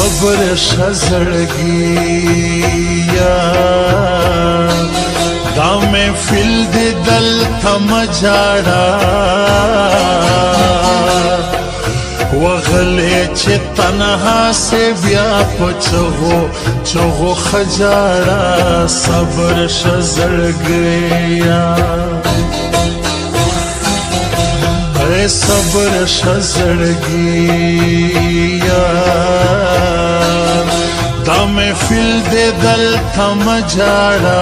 صبر شزړګیا دا محفل دې دلته مجاړه وغلې چې تنها سه بیا پچغو چغو خجاړه صبر شزړګیا صبر شزړګیا دا محفل دې دلته مجاړه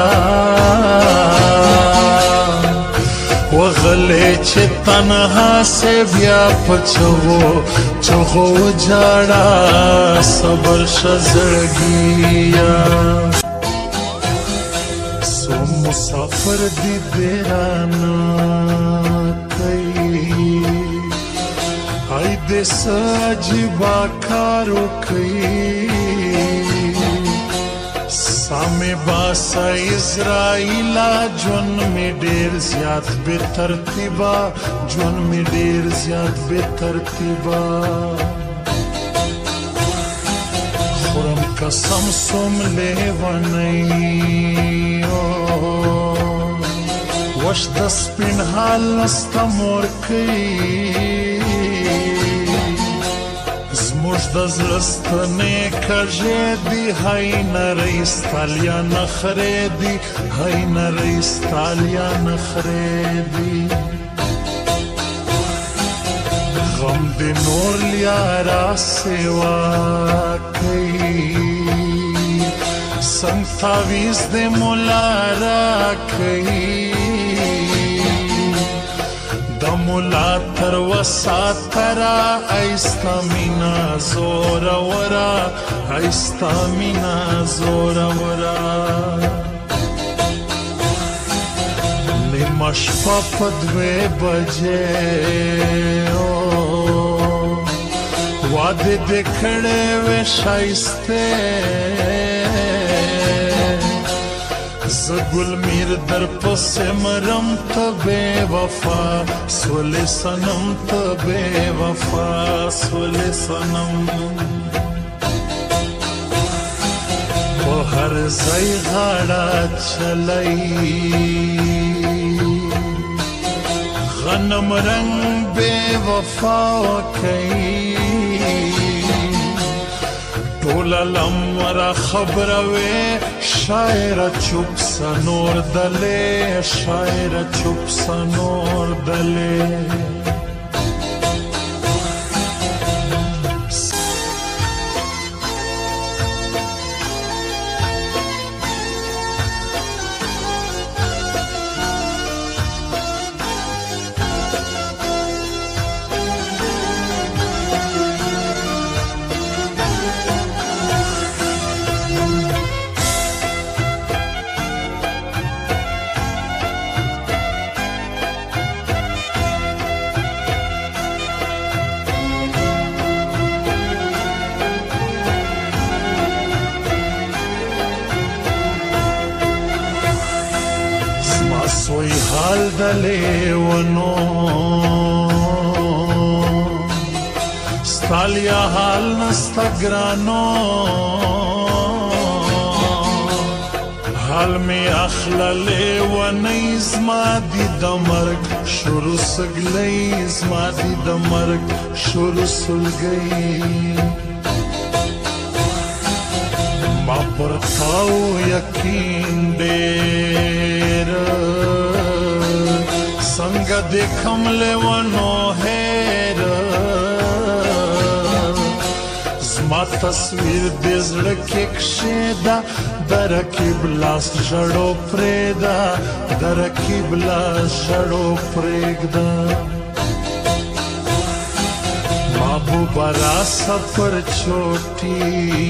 وغلې چې تنها سه بیا پچغو چغو جاړه صبر شزړګیا سو مسافر دې دیرانه د ساجبا کارو کوي سامي باسا اسرائیلا جون می ډیر زیات به ترتیبا جون می ډیر زیات به ترتیبا خورم قسم سوم لیوانی وش د سپین حال نستا مور کوي زموږ د زړه ستنې کږې دي هی نرۍ ستالیا نخرې دي هی نرۍ ستالیا نخرې دي غم دې نور لیارا سیوا کوي څنګ تعویز دې مولا راکوي مولا تر وساترا ایستا مینا زورا ورا ایستا مینا زورا ورا نیمه شپه په 2 بجې واده دې کړې وې ښایسته زګل میر در پسې مرم ته بے وفا سولې صنم ته بے وفا سولې صنم په هر ځای غاړه چلای غنم رنگ بے وفا کوي ټوله لمره خبره وې شاعره چوپ سه نور دلې شاعره چوپ سه نور دلې سوی حال دلیونو ستالیا حال نستا گرانو حال می اخلا لیونی زما دی دمرگ شروع سگلی زما دی دمرگ شروع سلگی ما پرتاو یقین دیر څنګه دیکھم لیوانو هیر زما تصویر دې زړه کې کښېږده د رقیب لاس ژړو پرېږده د رقیب لاس ژړو پرېږده محبوبه راسه پر چوټي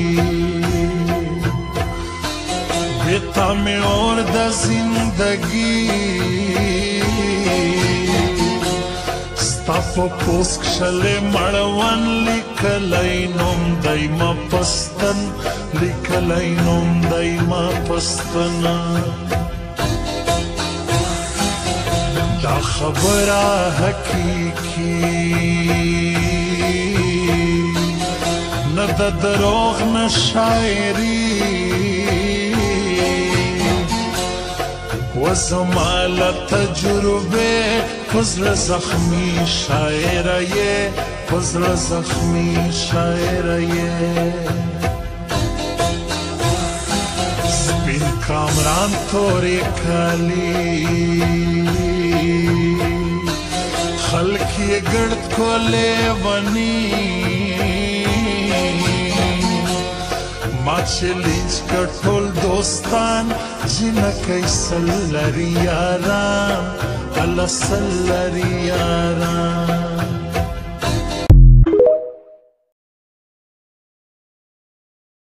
بیتا میں اور دا زندگی ستا پا پوسک شلے مڑوان لکلائی نوم دائما پستن لکلائی نوم دائما پستن دا خبرہ حقیقی نه د دروغ نه شاعري و زما له تجربې په زړه زخمي شاعره یې په زړه زخمي شاعره یې سپین کامران تورې کالي خلک یې ګرد کولې ونی ما چې لینچ کړ ټول دوستان جنکۍ سل لري یاران الله سل لري یاران